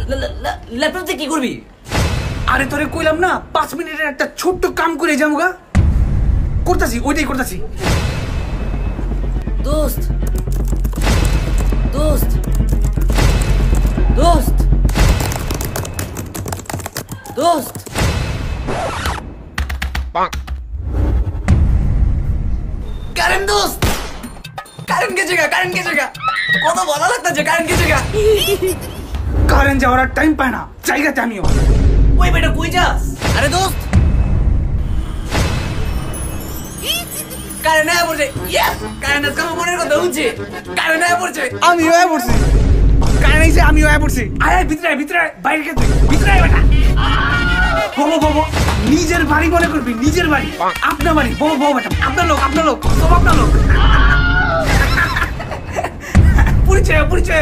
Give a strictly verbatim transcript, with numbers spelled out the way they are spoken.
Laptop দিয়ে কি করবি? আরে তোরে কইলাম না পাঁচ মিনিটের একটা ছোট্ট কাম করে যাবো গা, করতেছি ওইটাই করতেছি। দোস্ত দোস্ত দোস্ত দোস্ত কারেন্ট দোস্ত, কারেন্ট গেছে গা, কারেন্ট গেছে গা, কত ভালো লাগতেছে কারেন্ট গেছে গা। কারেন্ট যাওয়ার আর টাইম পায় না, জায়গাতে আমিও। ওই বেটা কই যাস? আরে দোস্ত কারেন্ট আয়া পড়ছে, ইয়েস কারেন্ট আজকে আমার মনের কথা হচ্ছে, কারেন্ট আয়া পড়ছে। আমিও আয়া পড়ছি, কারেন্ট আইছে আমিও আয়া পড়ছি। আয় আয় ভিতরে আয়, ভিতরে আয়, বাইরে কে তুই ভিতরে আয় বেটা। বলো বলো, নিজের বাড়ি মনে করবি, নিজের বাড়ি, আপনার বাড়ি। বলো বলো বেটা, আপনার লোক, আপনার লোক, সব আপনার লোক। পরিচয় পরিচয়